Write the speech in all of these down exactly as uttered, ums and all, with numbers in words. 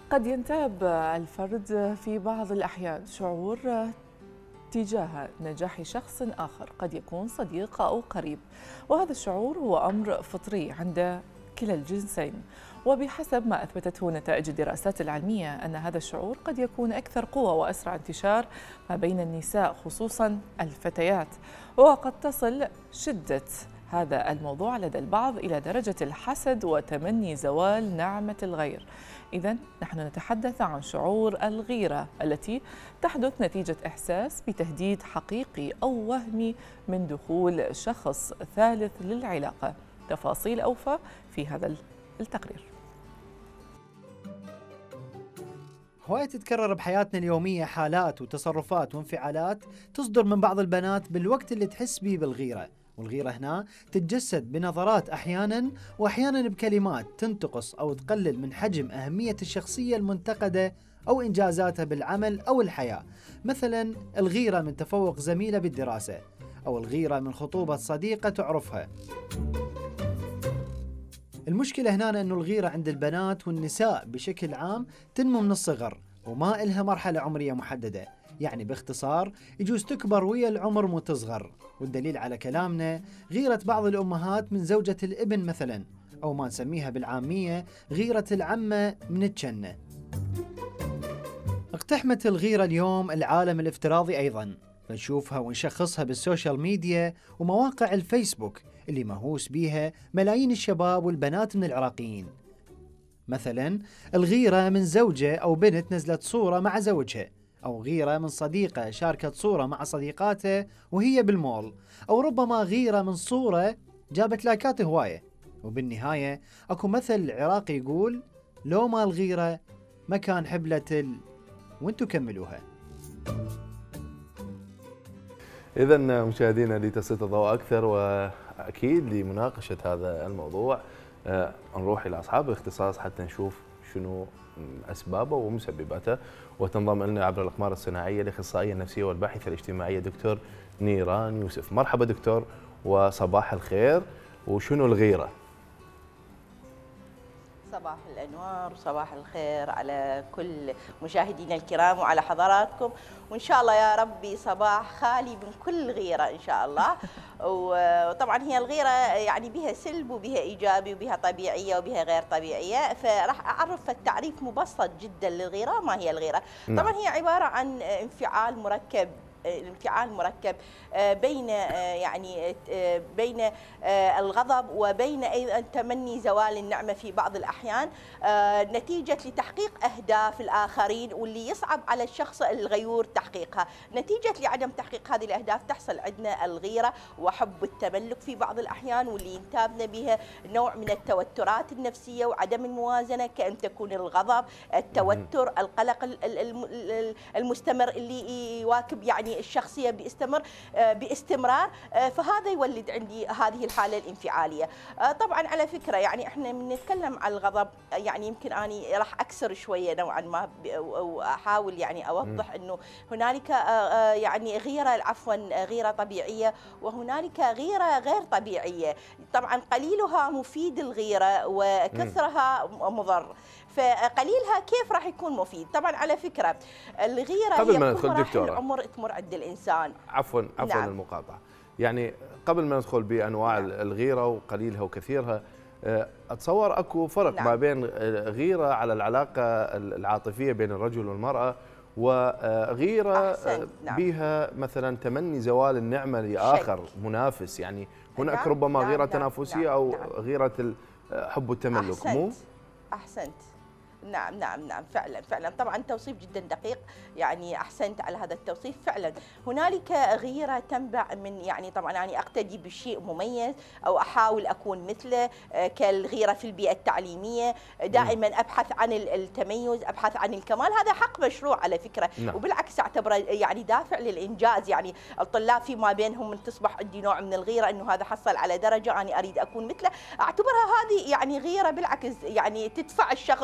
قد ينتاب الفرد في بعض الأحيان شعور تجاه نجاح شخص آخر قد يكون صديق أو قريب، وهذا الشعور هو أمر فطري عند كلا الجنسين. وبحسب ما أثبتته نتائج الدراسات العلمية أن هذا الشعور قد يكون أكثر قوة وأسرع انتشار ما بين النساء خصوصا الفتيات، وقد تصل شدة هذا الموضوع لدى البعض إلى درجة الحسد وتمني زوال نعمة الغير. إذن نحن نتحدث عن شعور الغيرة التي تحدث نتيجة إحساس بتهديد حقيقي أو وهمي من دخول شخص ثالث للعلاقة. تفاصيل أوفى في هذا التقرير. هواية تتكرر بحياتنا اليومية حالات وتصرفات وانفعالات تصدر من بعض البنات بالوقت اللي تحس بيه بالغيرة، والغيرة هنا تتجسد بنظرات أحيانا وأحيانا بكلمات تنتقص أو تقلل من حجم أهمية الشخصية المنتقدة أو إنجازاتها بالعمل أو الحياة، مثلا الغيرة من تفوق زميلة بالدراسة، أو الغيرة من خطوبة صديقة تعرفها. المشكلة هنا أنه الغيرة عند البنات والنساء بشكل عام تنمو من الصغر وما إلها مرحلة عمرية محددة، يعني باختصار يجوز تكبر ويا العمر مو تصغر. والدليل على كلامنا غيرة بعض الأمهات من زوجة الابن مثلا، أو ما نسميها بالعامية غيرة العمة من الجنة. اقتحمت الغيرة اليوم العالم الافتراضي أيضا، فنشوفها ونشخصها بالسوشيال ميديا ومواقع الفيسبوك اللي مهووس بيها ملايين الشباب والبنات من العراقيين. مثلا الغيرة من زوجة أو بنت نزلت صورة مع زوجها، أو غيرة من صديقة شاركت صورة مع صديقاتها وهي بالمول، أو ربما غيرة من صورة جابت لايكات هواية. وبالنهاية أكو مثل عراقي يقول لو ما الغيرة ما كان حبلة ال... وانتو كملوها. إذا مشاهدينا لتسليط الضوء أكثر وأكيد لمناقشة هذا الموضوع آه نروح إلى أصحاب الاختصاص حتى نشوف شنو أسبابه ومسبباته، وتنضم لنا عبر الأقمار الصناعية الأخصائية النفسية والباحثة الاجتماعية دكتور نيران يوسف. مرحبا دكتور وصباح الخير. وشنو الغيرة؟ صباح الأنوار وصباح الخير على كل مشاهدينا الكرام وعلى حضراتكم، وإن شاء الله يا ربي صباح خالي من كل غيرة إن شاء الله. وطبعا هي الغيرة يعني بها سلب وبها إيجابي وبها طبيعية وبها غير طبيعية، فراح أعرف التعريف مبسط جدا للغيرة. ما هي الغيرة؟ طبعا هي عبارة عن انفعال مركب الانفعال مركب بين يعني بين الغضب وبين ايضا تمني زوال النعمه في بعض الاحيان نتيجه لتحقيق اهداف الاخرين واللي يصعب على الشخص الغيور تحقيقها. نتيجه لعدم تحقيق هذه الاهداف تحصل عندنا الغيره وحب التملك في بعض الاحيان، واللي ينتابنا بها نوع من التوترات النفسيه وعدم الموازنه، كأن تكون الغضب، التوتر، القلق المستمر اللي يواكب يعني الشخصيه باستمر باستمرار، فهذا يولد عندي هذه الحاله الانفعاليه. طبعا على فكره يعني احنا من نتكلم عن الغضب يعني يمكن اني راح اكسر شويه نوعا ما واحاول يعني اوضح انه هنالك يعني غيره عفوا غيره طبيعيه وهنالك غيره غير طبيعيه. طبعا قليلها مفيد الغيره وكثرها مضر، فقليلها كيف راح يكون مفيد؟ طبعا على فكره الغيره قبل ما هي ندخل دكتوره العمر تمر عند الانسان. عفوا عفوا نعم. المقاطعه، يعني قبل ما ندخل بانواع نعم. الغيره وقليلها وكثيرها، اتصور اكو فرق نعم. ما بين غيره على العلاقه العاطفيه بين الرجل والمراه وغيره نعم. بها مثلا تمني زوال النعمه لاخر منافس، يعني هناك نعم. ربما نعم. غيره نعم. تنافسيه نعم. او نعم. غيره حب التملك. أحسنت. مو احسنت نعم نعم نعم فعلا فعلا طبعا توصيف جدا دقيق، يعني احسنت على هذا التوصيف. فعلا هنالك غيره تنبع من يعني طبعا انا يعني اقتدي بشيء مميز او احاول اكون مثله، كالغيره في البيئه التعليميه، دائما ابحث عن التميز، ابحث عن الكمال. هذا حق مشروع على فكره نعم. وبالعكس اعتبره يعني دافع للانجاز. يعني الطلاب فيما بينهم من تصبح عندي نوع من الغيره انه هذا حصل على درجه انا اريد اكون مثله، اعتبرها هذه يعني غيره بالعكس يعني تدفع الشخص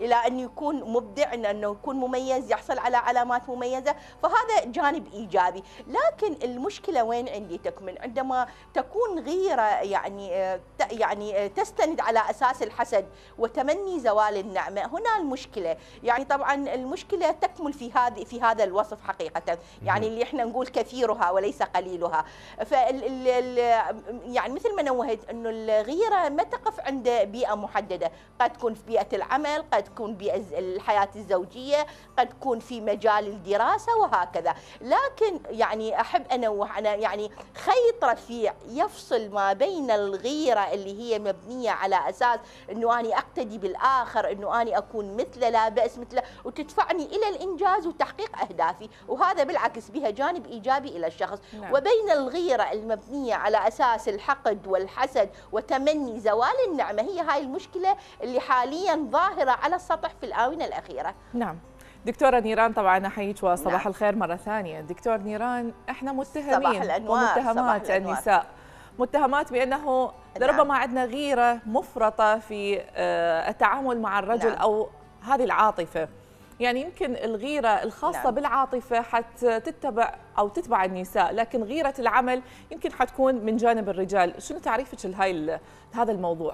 الى انه يكون مبدع، انه يكون مميز، يحصل على علامات مميزه، فهذا جانب ايجابي. لكن المشكله وين عندي تكمن؟ عندما تكون غيره يعني يعني تستند على اساس الحسد وتمني زوال النعمه، هنا المشكله. يعني طبعا المشكله تكمل في هذه في هذا الوصف حقيقه، يعني اللي احنا نقول كثيرها وليس قليلها. فال يعني مثل ما نوهت انه الغيره ما تقف عند بيئه محدده، قد تكون في بيئه العمل، قد تكون بيئه الحياه الزوجيه، قد تكون في مجال الدراسه وهكذا. لكن يعني احب انوه، انا يعني خيط رفيع يفصل ما بين الغيره اللي هي مبنيه على اساس انه اني اقتدي بالاخر، انه اني اكون مثله لا باس مثله وتدفعني الى الانجاز وتحقيق اهدافي، وهذا بالعكس بها جانب ايجابي الى الشخص. نعم. وبين الغيره المبنيه على اساس الحقد والحسد وتمني زوال النعمه، هي هاي المشكله اللي حاليا ظاهره على السطح في الاونه الاخيره. نعم. دكتورة نيران، طبعا احييك وصباح نعم. الخير مرة ثانية. دكتور نيران، احنا متهمين صباح الأنوار. ومتهمات صباح الأنوار. النساء، متهمات بأنه لربما عندنا غيرة مفرطة في التعامل مع الرجل. نعم. أو هذه العاطفة، يعني يمكن الغيرة الخاصة نعم. بالعاطفة حتى تتبع أو تتبع النساء، لكن غيرة العمل يمكن حتكون من جانب الرجال. شنو تعريفك لهاي هذا الموضوع؟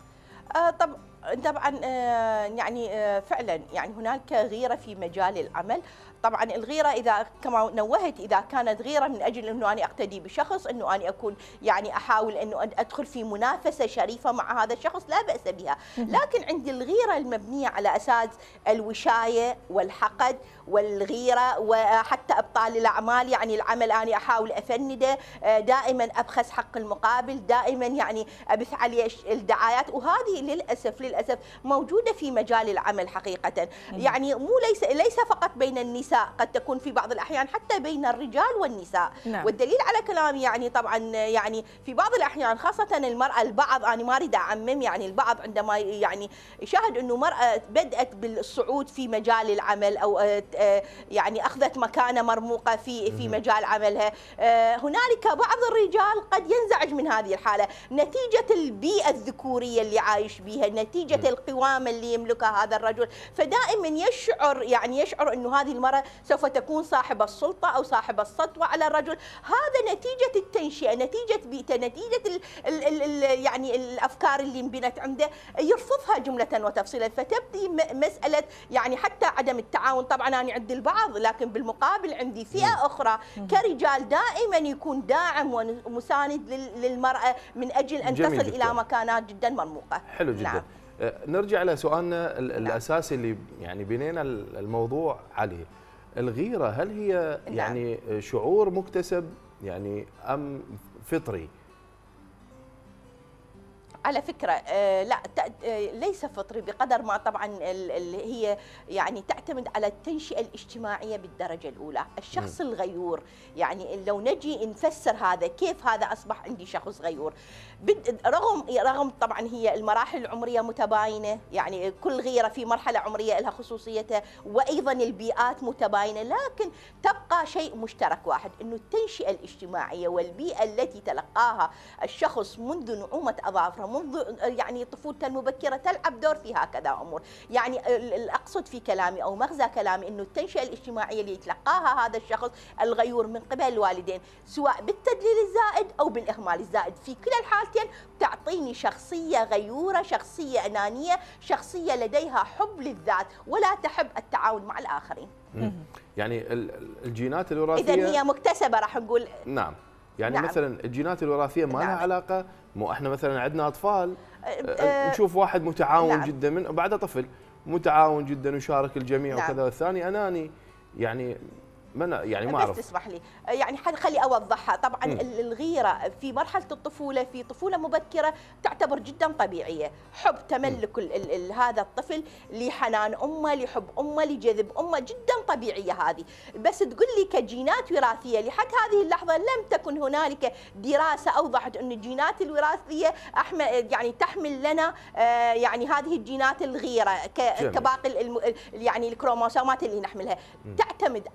آه طب طبعا آه يعني آه فعلا يعني هناك غيرة في مجال العمل. طبعا الغيرة إذا كما نوهت إذا كانت غيرة من أجل أنه أنا أقتدي بشخص، أنه أنا أكون يعني أحاول أنه أدخل في منافسة شريفة مع هذا الشخص، لا بأس بها. لكن عندي الغيرة المبنية على أساس الوشاية والحقد والغيرة وحتى إبطال الأعمال، يعني العمل أنا أحاول أفنده، دائما أبخس حق المقابل، دائما يعني أبث عليه الدعايات، وهذه للأسف للأسف موجودة في مجال العمل حقيقة. يعني مو ليس ليس فقط بين النساء، قد تكون في بعض الأحيان حتى بين الرجال والنساء. نعم. والدليل على كلامي يعني طبعا يعني في بعض الأحيان خاصة المرأة، البعض أنا ما أريد أعمم، يعني البعض عندما يعني يشاهد أنه مرأة بدأت بالصعود في مجال العمل أو يعني أخذت مكانة مرموقة في في مجال عملها، هنالك بعض الرجال قد ينزعج من هذه الحالة نتيجة البيئة الذكورية اللي عايش بها، نتيجة القوامة اللي يملكها هذا الرجل، فدائما يشعر يعني يشعر أنه هذه المرأة سوف تكون صاحب السلطة أو صاحب السطوة على الرجل. هذا نتيجة التنشئة، نتيجة بيئته، نتيجة ال ال ال ال يعني الأفكار اللي انبنت عنده، يرفضها جملة وتفصيلا، فتبدي مسألة يعني حتى عدم التعاون. طبعا أنا عندي البعض، لكن بالمقابل عندي فئة أخرى كرجال دائما يكون داعم ومساند للمرأة من أجل أن تصل جدا. إلى مكانات جدا مرموقة. حلو جدا. نعم. نرجع لسؤالنا الأساسي اللي يعني بنينا الموضوع عليه، الغيرة هل هي يعني شعور مكتسب يعني أم فطري؟ على فكرة آه لا آه ليس فطري بقدر ما طبعا اللي هي يعني تعتمد على التنشئة الاجتماعية بالدرجة الأولى. الشخص م. الغيور، يعني لو نجي نفسر هذا كيف هذا أصبح عندي شخص غيور، رغم رغم طبعا هي المراحل العمرية متباينة، يعني كل غيرة في مرحلة عمرية لها خصوصيتها، وأيضا البيئات متباينة، لكن تبقى شيء مشترك واحد، أنه التنشئة الاجتماعية والبيئة التي تلقاها الشخص منذ نعومة أظافره، منذ يعني طفولته المبكرة تلعب دور في هكذا أمور. يعني أقصد في كلامي أو مغزى كلامي أنه التنشئة الاجتماعية اللي يتلقاها هذا الشخص الغيور من قبل الوالدين، سواء بالتدليل الزائد أو بالإهمال الزائد، في كلا الحالتين تعطيني شخصية غيورة، شخصية أنانية، شخصية لديها حب للذات ولا تحب التعاون مع الآخرين. يعني الجينات الوراثية إذن هي مكتسبة راح نقول. نعم. يعني نعم. مثلا الجينات الوراثيه ما لها نعم. علاقه، مو احنا مثلا عندنا اطفال أه نشوف واحد متعاون نعم. جدا من بعده طفل متعاون جدا ويشارك الجميع نعم. وكذا، والثاني اناني، يعني ما يعني ما اعرف. بس تسمح لي يعني خلي اوضحها. طبعا م. الغيره في مرحله الطفوله، في طفوله مبكره، تعتبر جدا طبيعيه، حب تملك ال ال ال هذا الطفل لحنان امه، لحب امه، لجذب امه، جدا طبيعيه هذه. بس تقول لي كجينات وراثيه، لحد هذه اللحظه لم تكن هنالك دراسه اوضحت ان الجينات الوراثيه يعني تحمل لنا آه يعني هذه الجينات الغيره كباقي يعني الكروموسومات اللي نحملها. م. تعتمد على التنشئة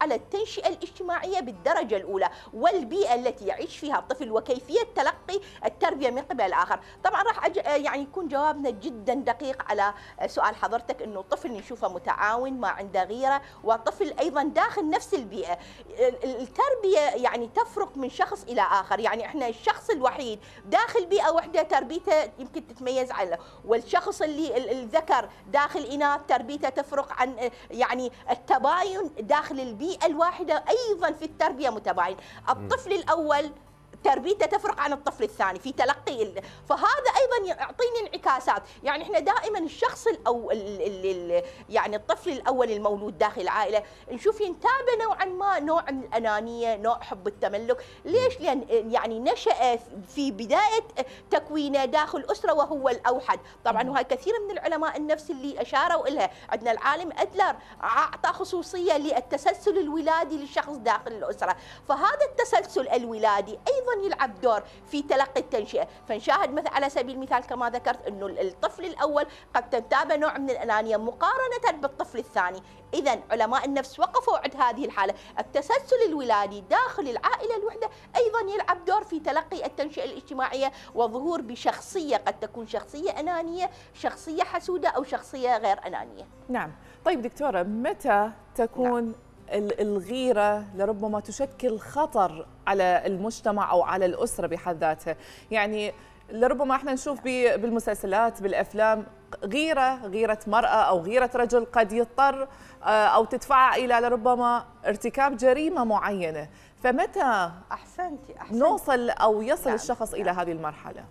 التنشئة الاجتماعية بالدرجة الأولى والبيئة التي يعيش فيها الطفل وكيفية تلقي التربية من قبل الآخر. طبعا راح أج... يعني يكون جوابنا جدا دقيق على سؤال حضرتك، أنه طفل نشوفه متعاون ما عنده غيرة، وطفل أيضا داخل نفس البيئة. التربية يعني تفرق من شخص إلى آخر، يعني إحنا الشخص الوحيد داخل بيئة واحدة تربيته يمكن تتميز عنه، والشخص اللي الذكر داخل إناث تربيته تفرق عن يعني التباين داخل البيئة الواحدة أيضا في التربية متباين. الطفل الأول تربيته تفرق عن الطفل الثاني في تلقي ال... فهذا ايضا يعطيني انعكاسات. يعني احنا دائما الشخص الاول ال... ال... يعني الطفل الاول المولود داخل العائله نشوف ينتابه نوعا ما نوع من الانانيه، نوع حب التملك. ليش؟ لان يعني نشأ في بدايه تكوينه داخل اسره وهو الاوحد. طبعا وهي كثير من العلماء النفس اللي اشاروا لها، عندنا العالم ادلر اعطى خصوصيه للتسلسل الولادي للشخص داخل الاسره، فهذا التسلسل الولادي ايضا يلعب دور في تلقي التنشئه. فنشاهد مثلا على سبيل المثال كما ذكرت انه الطفل الاول قد تنتابه نوع من الانانيه مقارنه بالطفل الثاني. اذا علماء النفس وقفوا عند هذه الحاله، التسلسل الولادي داخل العائله الوحده ايضا يلعب دور في تلقي التنشئه الاجتماعيه وظهور بشخصيه قد تكون شخصيه انانيه، شخصيه حسوده او شخصيه غير انانيه. نعم. طيب دكتوره، متى تكون نعم. الغيرة لربما تشكل خطر على المجتمع أو على الأسرة بحد ذاتها؟ يعني لربما احنا نشوف بالمسلسلات بالأفلام غيرة غيرة مرأة أو غيرة رجل قد يضطر أو تدفع إلى لربما ارتكاب جريمة معينة، فمتى أحسنتي أحسنتي نوصل أو يصل نعم. الشخص نعم. إلى هذه المرحلة؟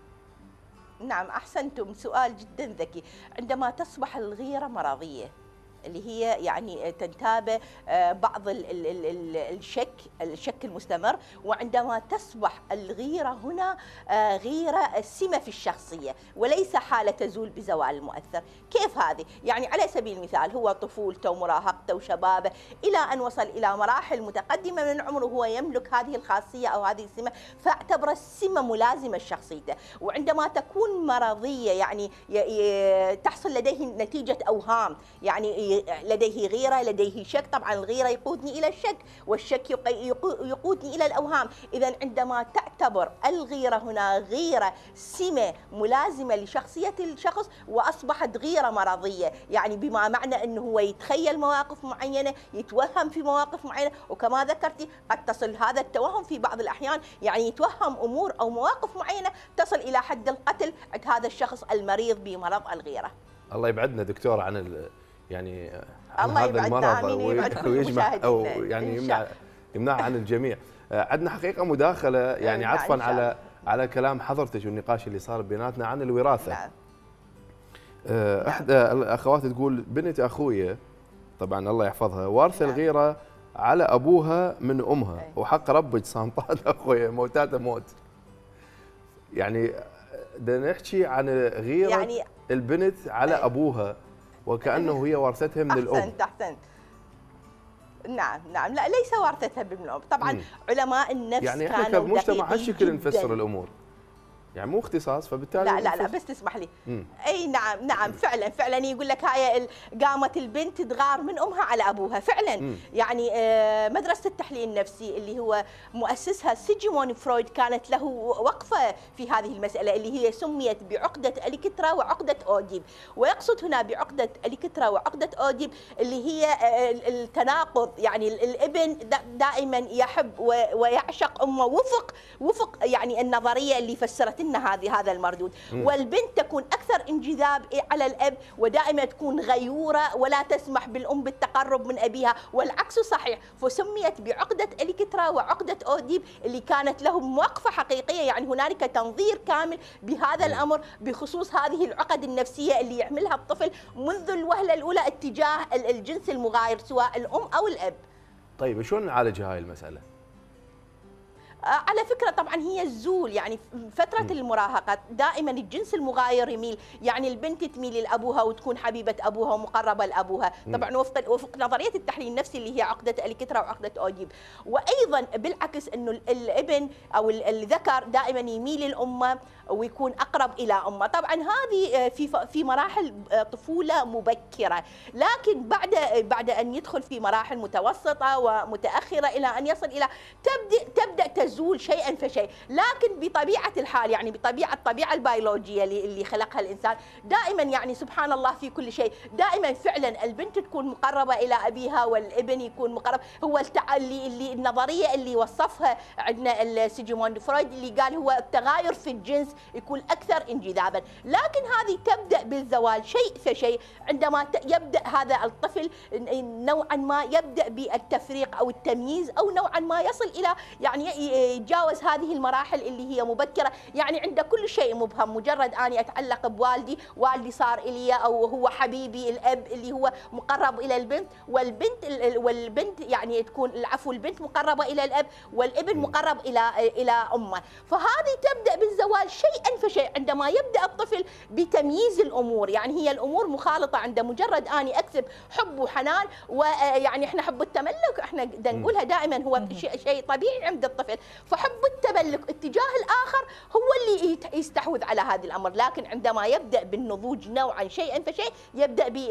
نعم أحسنتم، سؤال جدا ذكي. عندما تصبح الغيرة مرضية اللي هي يعني تنتابه بعض الشك الشك المستمر، وعندما تصبح الغيرة هنا غيرة سمة في الشخصية وليس حالة تزول بزوال المؤثر. كيف هذه؟ يعني على سبيل المثال هو طفولته ومراهقته وشبابه إلى أن وصل إلى مراحل متقدمة من عمره هو يملك هذه الخاصية أو هذه السمة، فاعتبر السمة ملازمة لشخصيته. وعندما تكون مرضية يعني تحصل لديه نتيجة أوهام، يعني لديه غيرة، لديه شك. طبعا الغيرة يقودني إلى الشك، والشك يقودني إلى الأوهام. إذا عندما تعتبر الغيرة هنا غيرة سمة ملازمة لشخصية الشخص وأصبحت غيرة مرضية، يعني بما معنى أنه هو يتخيل مواقف معينة، يتوهم في مواقف معينة، وكما ذكرتي قد تصل هذا التوهم في بعض الأحيان يعني يتوهم أمور أو مواقف معينة تصل إلى حد القتل عند هذا الشخص المريض بمرض الغيرة. الله يبعدنا دكتور عن ال يعني عن هذا المرض ويجمع او يعني يمنع يمنع عن الجميع. عندنا حقيقه مداخله يعني عطفا على على كلام حضرتك والنقاش اللي صار بيناتنا عن الوراثه. نعم. احدى الاخوات تقول بنت اخويا طبعا الله يحفظها وارثه نعم. الغيره على ابوها من امها، أي. وحق ربك صامطات اخويا موتاته موت. يعني بدنا نحكي عن غيره يعني البنت على أي. ابوها وكأنه هي ورثتها من أحسنت الأم. أحسنت أحسنت نعم نعم لا ليس ورثتها من الأم. طبعا مم. علماء النفس يعني احنا كمجتمع هالشكل نفسر الأمور، يعني مو اختصاص فبالتالي لا لا لا بس تسمح لي. مم. اي نعم نعم فعلا فعلا يقول لك هاي قامت البنت تغار من امها على ابوها فعلا. مم. يعني مدرسه التحليل النفسي اللي هو مؤسسها سيجموند فرويد كانت له وقفه في هذه المساله اللي هي سميت بعقده اليكترا وعقده اوديب. ويقصد هنا بعقده اليكترا وعقده اوديب اللي هي التناقض، يعني الابن دائما يحب ويعشق امه وفق وفق يعني النظريه اللي فسرت هذه هذا المردود. م. والبنت تكون اكثر انجذاب على الاب ودائما تكون غيوره ولا تسمح بالام بالتقرب من ابيها، والعكس صحيح. فسميت بعقده اليكترا وعقده اوديب اللي كانت لهم وقفه حقيقيه، يعني هنالك تنظير كامل بهذا م. الامر بخصوص هذه العقد النفسيه اللي يحملها الطفل منذ الوهله الاولى اتجاه الجنس المغاير سواء الام او الاب. طيب شلون نعالج هاي المساله؟ على فكرة طبعا هي الزول، يعني فترة المراهقة دائما الجنس المغاير يميل، يعني البنت تميل لأبوها وتكون حبيبة أبوها ومقربة لأبوها، طبعا وفق وفق نظرية التحليل النفسي اللي هي عقدة الكترا وعقدة أوديب. وأيضا بالعكس أنه الابن أو الذكر دائما يميل للأمة ويكون أقرب إلى أمه. طبعا هذه في في مراحل طفولة مبكرة، لكن بعد بعد أن يدخل في مراحل متوسطة ومتأخرة إلى أن يصل إلى تبدأ تبدأ تزول شيئا فشيء، لكن بطبيعة الحال يعني بطبيعة الطبيعة البيولوجية اللي خلقها الإنسان دائما يعني سبحان الله في كل شيء، دائما فعلا البنت تكون مقربة إلى أبيها والابن يكون مقرب. هو اللي, اللي النظرية اللي وصفها عندنا سيجموند فرويد اللي قال هو التغاير في الجنس يكون أكثر انجذابا، لكن هذه تبدأ بالزوال شيء فشيء عندما يبدأ هذا الطفل نوعا ما يبدأ بالتفريق أو التمييز، أو نوعا ما يصل إلى يعني يتجاوز هذه المراحل اللي هي مبكرة، يعني عند كل شيء مبهم، مجرد أني أتعلق بوالدي، والدي صار إلي أو هو حبيبي، الأب اللي هو مقرب إلى البنت، والبنت والبنت يعني تكون العفو البنت مقربة إلى الأب والابن مقرب إلى إلى أمه. فهذه تبدأ بالزوال شيئا فشيء عندما يبدأ الطفل بتمييز الأمور، يعني هي الأمور مخالطة عند مجرد أني أكسب حب وحنان، ويعني احنا حب التملك احنا نقولها دائما هو شيء طبيعي عند الطفل، فحب التملك اتجاه الآخر هو اللي يستحوذ على هذا الأمر، لكن عندما يبدأ بالنضوج نوعا شيئا فشيء يبدأ ب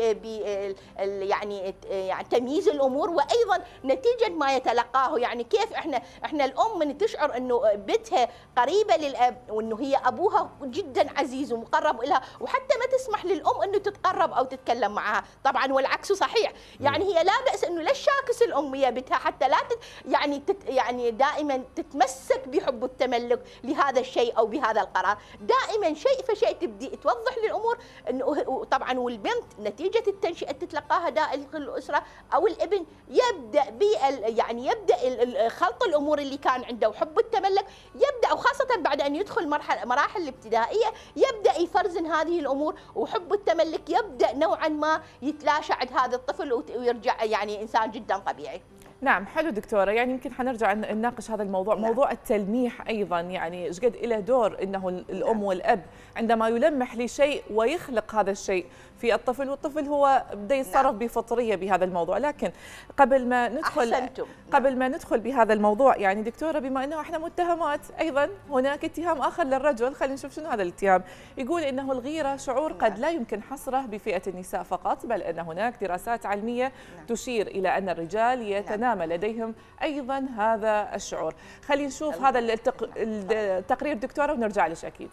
يعني يعني تمييز الأمور، وأيضا نتيجة ما يتلقاه، يعني كيف احنا احنا الأم من تشعر انه بنتها قريبة للأب وانه هي أبوها جدا عزيز ومقرب لها، وحتى ما تسمح للأم انه تتقرب أو تتكلم معها، طبعا والعكس صحيح، يعني هي لا بأس انه لا تشاكس الأم هي بنتها حتى لا تت يعني تت يعني دائما تتمسك بحب التملك لهذا الشيء او بهذا القرار، دائما شيء فشيء تبدي توضح للامور انه طبعا والبنت نتيجه التنشئه تتلقاها داخل الاسره او الابن يبدا بال يعني يبدا خلط الامور اللي كان عنده وحب التملك يبدا، وخاصه بعد ان يدخل مرحله مراحل الابتدائيه يبدا يفرزن هذه الامور، وحب التملك يبدا نوعا ما يتلاشى عند هذا الطفل ويرجع يعني انسان جدا طبيعي. نعم حلو دكتورة، يعني يمكن حنرجع نناقش هذا الموضوع، نعم. موضوع التلميح أيضا، يعني ايش قد له دور أنه الأم نعم. والأب عندما يلمح لشيء ويخلق هذا الشيء في الطفل، والطفل هو بده يتصرف نعم. بفطرية بهذا الموضوع. لكن قبل ما ندخل أحسنتم. قبل ما ندخل بهذا الموضوع يعني دكتورة، بما أنه احنا متهمات أيضا هناك اتهام آخر للرجل، خلينا نشوف شنو هذا الاتهام. يقول أنه الغيرة شعور نعم. قد لا يمكن حصره بفئة النساء فقط، بل أن هناك دراسات علمية نعم. تشير إلى أن الرجال يتنامى نعم. لديهم أيضا هذا الشعور. خلينا نشوف هذا التق... التقرير دكتورة ونرجع لك أكيد.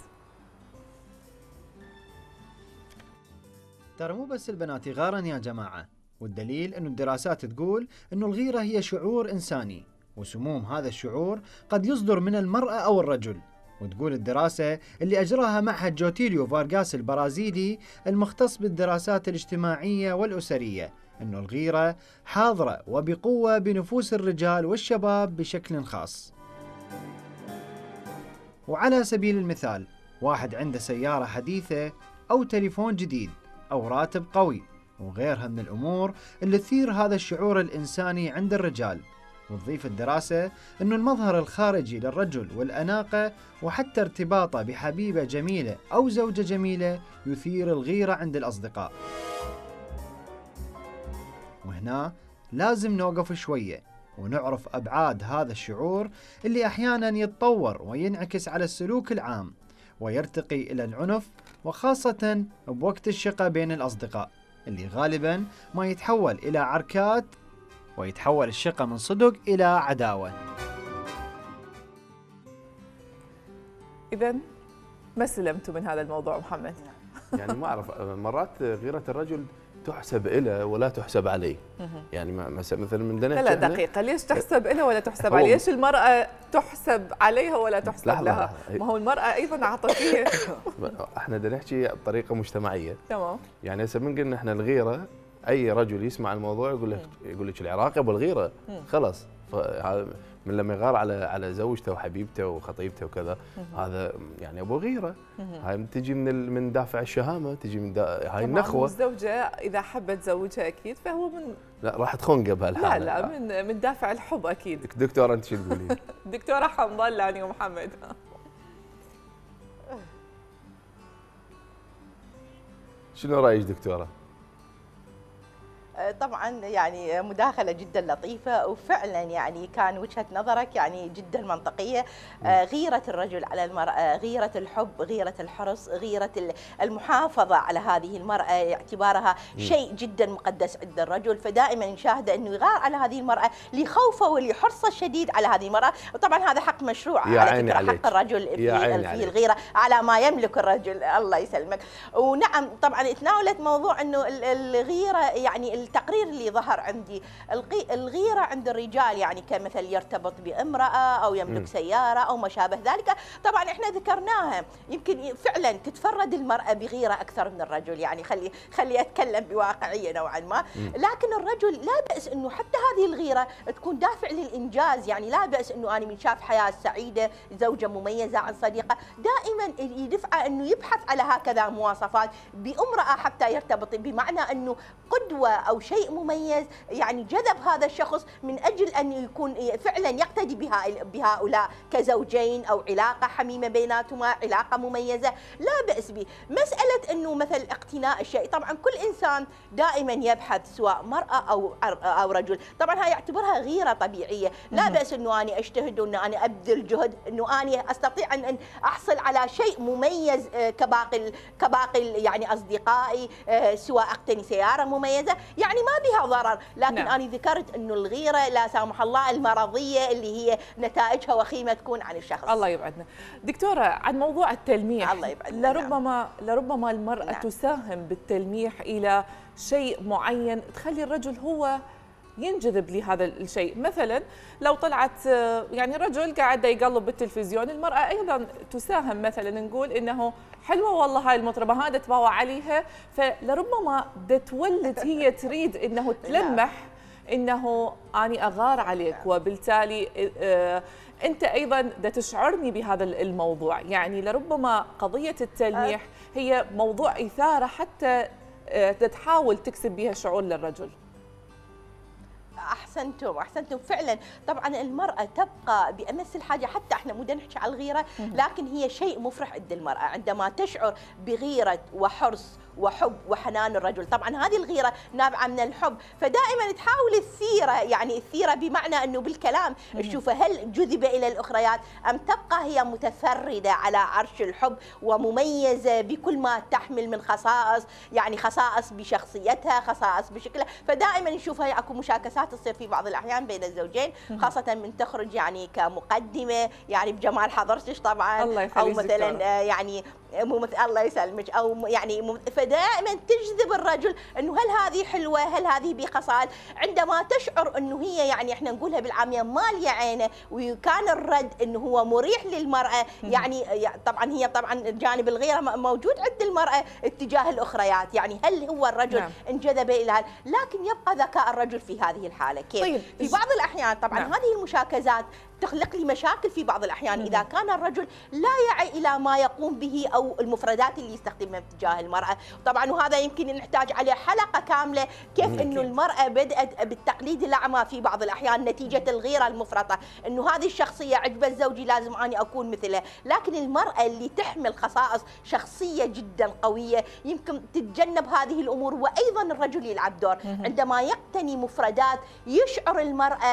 ترى مو بس البنات يغارن يا جماعة، والدليل أنه الدراسات تقول أنه الغيرة هي شعور إنساني، وسموم هذا الشعور قد يصدر من المرأة أو الرجل. وتقول الدراسة اللي أجراها معهد جوتيليو فارغاس البرازيلي المختص بالدراسات الاجتماعية والأسرية أنه الغيرة حاضرة وبقوة بنفوس الرجال والشباب بشكل خاص. وعلى سبيل المثال، واحد عنده سيارة حديثة أو تليفون جديد أو راتب قوي وغيرها من الأمور اللي تثير هذا الشعور الإنساني عند الرجال. وتضيف الدراسة أنه المظهر الخارجي للرجل والأناقة وحتى ارتباطه بحبيبة جميلة أو زوجة جميلة يثير الغيرة عند الأصدقاء. وهنا لازم نوقف شوية ونعرف أبعاد هذا الشعور اللي أحيانا يتطور وينعكس على السلوك العام ويرتقي إلى العنف، وخاصة بوقت الشقة بين الأصدقاء اللي غالبا ما يتحول إلى عركات ويتحول الشقة من صدق إلى عداوة. إذن ما سلمتوا من هذا الموضوع محمد؟ يعني ما أعرف، مرات غيرة الرجل تحسب إله ولا تحسب عليه. يعني مثلا من دنا لا دقيقة، ليش تحسب إله ولا تحسب عليه؟ ليش المرأة تحسب عليها ولا تحسب لها؟ لها؟ ما هو المرأة أيضا عاطفية. احنا بدنا نحكي بطريقة مجتمعية. تمام. يعني هسه بنقول ان احنا الغيرة، أي رجل يسمع الموضوع يقول لك يقول لك العراق أبو الغيرة، خلاص من لما يغار على على زوجته وحبيبته وخطيبته وكذا، هذا يعني ابو غيره. هاي تجي من من دافع الشهامه، تجي من هاي النخوه. الزوجه اذا حبت زوجها اكيد فهو من لا راح تخنقه بهالحاله. لا لا من من دافع الحب اكيد. دكتوره انت شو تقولين؟ دكتوره حنظل انا ومحمد. شنو رايك دكتوره؟ طبعا يعني مداخلة جدا لطيفة، وفعلا يعني كان وجهة نظرك يعني جدا منطقية. غيرة الرجل على المرأة، غيرة الحب، غيرة الحرص، غيرة المحافظة على هذه المرأة، اعتبارها شيء جدا مقدس عند الرجل، فدائما نشاهد أنه يغار على هذه المرأة لخوفه ولحرصه الشديد على هذه المرأة. وطبعا هذا حق مشروع على فكرة، حق الرجل في الغيرة على ما يملك الرجل. الله يسلمك. ونعم طبعا تناولت موضوع أنه الغيرة يعني التقرير اللي ظهر عندي الغيرة عند الرجال يعني كمثل يرتبط بامرأة أو يملك سيارة أو ما شابه ذلك. طبعا احنا ذكرناها، يمكن فعلا تتفرد المرأة بغيرة أكثر من الرجل، يعني خلي خلي أتكلم بواقعية نوعا ما. لكن الرجل لا بأس أنه حتى هذه الغيرة تكون دافع للإنجاز، يعني لا بأس أنه أنا من شاف حياة سعيدة، زوجة مميزة عن صديقة، دائما يدفع أنه يبحث على هكذا مواصفات بامرأة حتى يرتبط، بمعنى أنه قدوة أو شيء مميز يعني جذب هذا الشخص من أجل أن يكون فعلا يقتدي بها بهؤلاء كزوجين أو علاقة حميمة بيناتهما، علاقة مميزة لا بأس به. مسألة أنه مثل اقتناء الشيء، طبعا كل إنسان دائما يبحث سواء مرأة أو أو رجل، طبعا هاي يعتبرها غيرة طبيعية. لا بأس أنه أنا أجتهد وأنه أنا أبذل جهد، أنه أنا أستطيع أن أحصل على شيء مميز كباقي كباقي يعني أصدقائي، سواء أقتني سيارة مميزة، يعني ما بها ضرر. لكن نعم. أنا ذكرت أنه الغيرة لا سامح الله المرضية اللي هي نتائجها وخيمة تكون عن الشخص. الله يبعدنا. دكتورة، عن موضوع التلميح، الله يبعدنا. لربما لربما المرأة نعم. تساهم بالتلميح إلى شيء معين تخلي الرجل هو ينجذب لهذا الشيء. مثلا لو طلعت يعني رجل قاعد يقلب بالتلفزيون، المرأة أيضا تساهم، مثلا نقول إنه حلوة والله هاي المطربة هذا تباوع عليها، فلربما ده تولد هي تريد إنه تلمح إنه أنا أغار عليك، وبالتالي أنت أيضا ده تشعرني بهذا الموضوع. يعني لربما قضية التلميح هي موضوع إثارة حتى تحاول تكسب بها شعور للرجل. احسنتم احسنتم فعلا. طبعا المراه تبقى بامس الحاجه، حتى احنا مو نحكي على الغيره، لكن هي شيء مفرح عند المراه عندما تشعر بغيره وحرص وحب وحنان الرجل. طبعا هذه الغيره نابعه من الحب، فدائما تحاول الثيره، يعني الثيره بمعنى انه بالكلام تشوف هل جذب الى الاخريات ام تبقى هي متفرده على عرش الحب ومميزه بكل ما تحمل من خصائص، يعني خصائص بشخصيتها، خصائص بشكلها. فدائما نشوفها اكو مشاكسات تصير في بعض الاحيان بين الزوجين، خاصه من تخرج يعني كمقدمه يعني بجمال حضرتك طبعا، الله او مثلا يعني الله يسلمك، او يعني فدائما تجذب الرجل انه هل هذه حلوه، هل هذه بخصال. عندما تشعر انه هي يعني احنا نقولها بالعاميه ماليه عينه، وكان الرد انه هو مريح للمراه، يعني طبعا هي طبعا جانب الغيره موجود عند المراه اتجاه الاخريات، يعني هل هو الرجل نعم. انجذب الى هذا، لكن يبقى ذكاء الرجل في هذه الحاله كيف؟ طيب. في بعض الاحيان طبعا نعم. هذه المشاكسات تخلق لي مشاكل في بعض الأحيان إذا كان الرجل لا يعي إلى ما يقوم به أو المفردات اللي يستخدمها تجاه المرأة. طبعا وهذا يمكن نحتاج عليه حلقة كاملة، كيف إنه المرأة بدأت بالتقليد الأعمى في بعض الأحيان نتيجة الغيرة المفرطة، إنه هذه الشخصية عجبت زوجي لازم أني أكون مثلها. لكن المرأة اللي تحمل خصائص شخصية جدا قوية يمكن تتجنب هذه الأمور، وأيضا الرجل يلعب دور عندما يقتني مفردات يشعر المرأة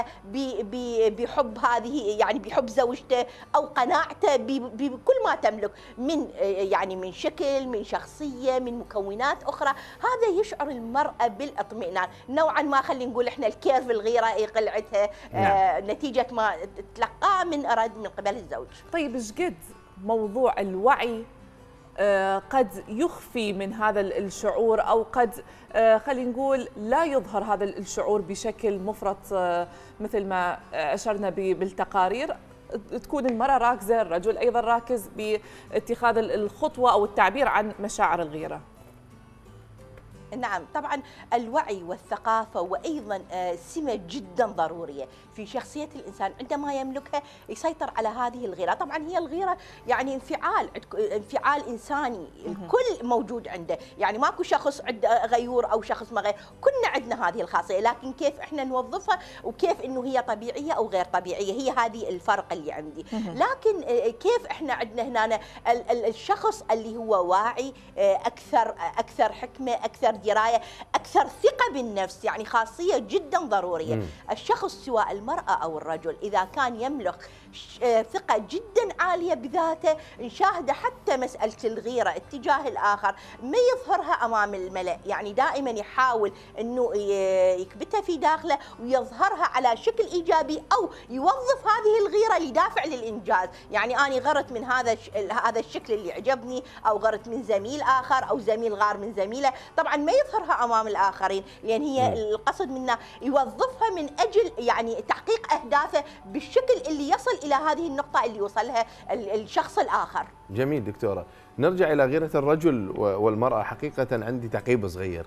بحب هذه يعني بحب زوجته او قناعته بكل ما تملك من يعني من شكل، من شخصيه، من مكونات اخرى. هذا يشعر المراه بالاطمئنان نوعا ما. خلينا نقول احنا الكيرف الغيره قلعتها نعم. آه نتيجه ما تلقاه من اراد من قبل الزوج. طيب ايش قد موضوع الوعي آه قد يخفي من هذا الشعور، او قد آه خلينا نقول لا يظهر هذا الشعور بشكل مفرط آه مثل ما اشرنا بالتقارير، تكون المرأة راكزة، الرجل ايضا راكز باتخاذ الخطوة او التعبير عن مشاعر الغيرة؟ نعم طبعا الوعي والثقافة وأيضا سمة جدا ضرورية في شخصية الإنسان عندما يملكها يسيطر على هذه الغيرة. طبعا هي الغيرة يعني انفعال انفعال إنساني الكل موجود عنده، يعني ماكو شخص عنده غيور أو شخص ما غير، كلنا عندنا هذه الخاصية، لكن كيف إحنا نوظفها وكيف إنه هي طبيعية أو غير طبيعية، هي هذه الفرق اللي عندي. لكن كيف إحنا عندنا هنا الشخص اللي هو واعي أكثر أكثر حكمة أكثر دراية أكثر ثقة بالنفس، يعني خاصية جدا ضرورية. مم. الشخص سواء المرأة أو الرجل إذا كان يملك ثقة جدا عالية بذاته، نشاهد حتى مسألة الغيرة اتجاه الآخر ما يظهرها أمام الملأ، يعني دائما يحاول أنه يكبتها في داخله ويظهرها على شكل إيجابي أو يوظف هذه الغيرة لدافع للإنجاز. يعني أنا غرت من هذا هذا الشكل اللي عجبني، أو غرت من زميل آخر أو زميل غار من زميله، طبعا ما يظهرها أمام الآخرين، لأن هي القصد منه يوظفها من أجل يعني تحقيق أهدافه بالشكل اللي يصل إلى هذه النقطة اللي وصلها الشخص الآخر. جميل دكتورة، نرجع إلى غيرة الرجل والمرأة. حقيقة عندي تعقيب صغير،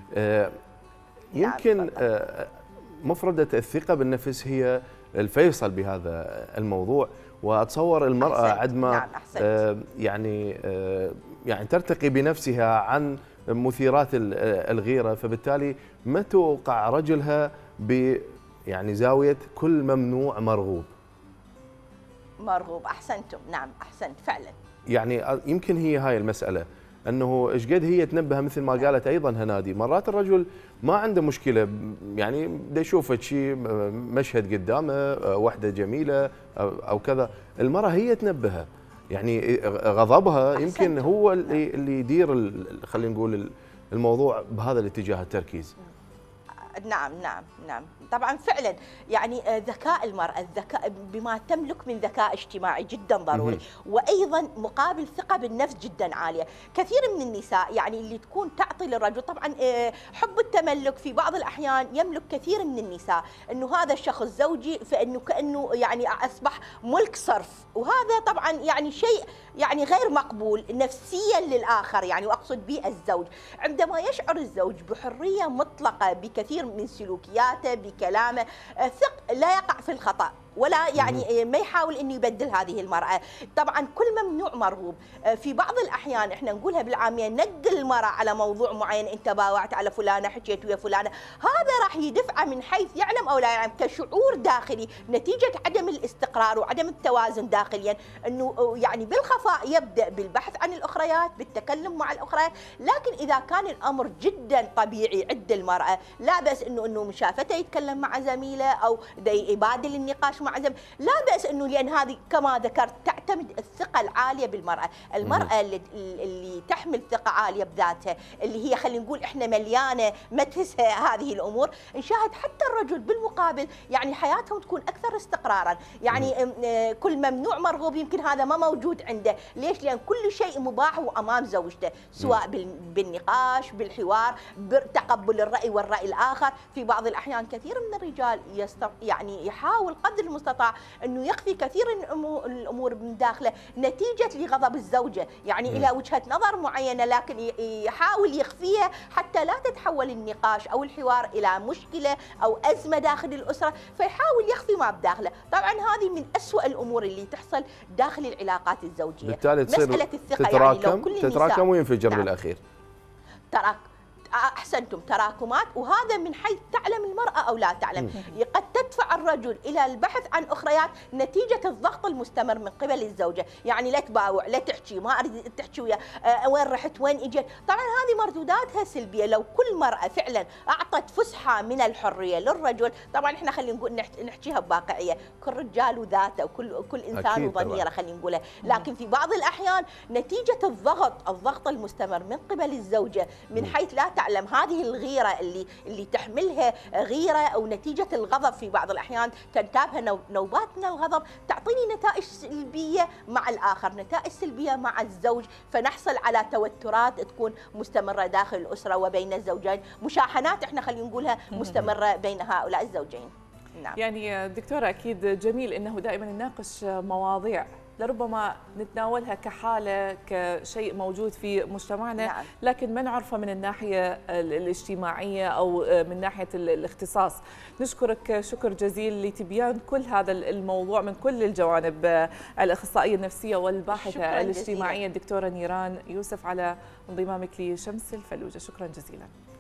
يمكن مفردة الثقة بالنفس هي الفيصل بهذا الموضوع، وأتصور المرأة عندما نعم يعني يعني ترتقي بنفسها عن مثيرات الغيرة، فبالتالي ما توقع رجلها ب يعني زاوية كل ممنوع مرغوب. مرغوب، أحسنتم، نعم أحسنت فعلا. يعني يمكن هي هاي المسألة، أنه إيش قد هي تنبه مثل ما قالت أيضا هنادي، مرات الرجل ما عنده مشكلة، يعني بده يشوف شيء مشهد قدامه وحدة جميلة أو كذا، المرأة هي تنبهه، يعني غضبها يمكن هو اللي اللي يدير خلينا نقول الموضوع بهذا الاتجاه التركيز. نعم نعم نعم طبعا فعلا، يعني ذكاء المرأة، الذكاء بما تملك من ذكاء اجتماعي جدا ضروري، وايضا مقابل ثقة بالنفس جدا عالية. كثير من النساء يعني اللي تكون تعطي للرجل، طبعا حب التملك في بعض الاحيان يملك كثير من النساء انه هذا الشخص زوجي، فانه كانه يعني اصبح ملك صرف، وهذا طبعا يعني شيء يعني غير مقبول نفسيا للاخر، يعني واقصد به الزوج. عندما يشعر الزوج بحرية مطلقة بكثير من سلوكياته بكلامه، ثق لا يقع في الخطأ ولا يعني ما يحاول انه يبدل هذه المرأة. طبعا كل ممنوع مرغوب. في بعض الاحيان احنا نقولها بالعامية نقل المرأة على موضوع معين، انت باوعت على فلانة، حكيت ويا فلانة، هذا راح يدفعه من حيث يعلم او لا يعلم كشعور داخلي نتيجة عدم الاستقرار وعدم التوازن داخليا، انه يعني بالخفاء يبدأ بالبحث عن الاخريات، بالتكلم مع الاخريات. لكن اذا كان الامر جدا طبيعي عند المرأة، لا بأس انه انه مشافته يتكلم مع زميله او يبادل النقاش مع زميله، لا بأس انه، لان هذه كما ذكرت تعتمد الثقة العالية بالمرأة، المرأة اللي, اللي تحمل ثقة عالية بذاتها، اللي هي خلينا نقول احنا مليانة ما تهزها هذه الامور، نشاهد حتى الرجل بالمقابل يعني حياتهم تكون اكثر استقرارا، يعني كل ممنوع مرغوب يمكن هذا ما موجود عنده، ليش؟ لان كل شيء مباح وامام زوجته، سواء بالنقاش، بالحوار، بتقبل الرأي والرأي الآخر. في بعض الأحيان كثير من الرجال يستط... يعني يحاول قدر المستطاع أنه يخفي كثير من الأمور من داخله نتيجة لغضب الزوجة، يعني م. إلى وجهة نظر معينة، لكن يحاول يخفيها حتى لا تتحول النقاش أو الحوار إلى مشكلة أو أزمة داخل الأسرة، فيحاول يخفي ما بداخله. طبعا هذه من أسوأ الأمور اللي تحصل داخل العلاقات الزوجية، بالتالي مسألة الثقة تتراكم يعني لو كل تتراكم وينفجر نعم. بالأخير تراكم. أحسنتم، تراكمات، وهذا من حيث تعلم المرأة أو لا تعلم. م. قد تدفع الرجل إلى البحث عن أخريات نتيجة الضغط المستمر من قبل الزوجة، يعني لا تباوع، لا تحكي، ما أريد تحكي ويا أه وين رحت وين إجت. طبعا هذه مردوداتها سلبية. لو كل مرأة فعلا أعطت فسحة من الحرية للرجل، طبعا إحنا خلينا نقول نحكيها بواقعية، كل رجال ذاته وكل كل إنسان وضميره خلينا نقولها، لكن في بعض الأحيان نتيجة الضغط الضغط المستمر من قبل الزوجة من حيث لا تعلم هذه الغيرة اللي اللي تحملها غيرة أو نتيجة الغضب، في بعض الأحيان تنتابها نوبات من الغضب تعطيني نتائج سلبية مع الآخر، نتائج سلبية مع الزوج، فنحصل على توترات تكون مستمرة داخل الأسرة وبين الزوجين، مشاحنات احنا خلينا نقولها مستمرة بين هؤلاء الزوجين. نعم. يعني دكتورة أكيد جميل أنه دائما نناقش مواضيع لربما نتناولها كحالة كشيء موجود في مجتمعنا، نعم. لكن ما نعرفها من الناحية الاجتماعية أو من ناحية الاختصاص. نشكرك شكر جزيل لتبيان كل هذا الموضوع من كل الجوانب، الأخصائية النفسية والباحثة الاجتماعية الدكتورة نيران يوسف، على انضمامك لشمس الفلوجة. شكرا جزيلا.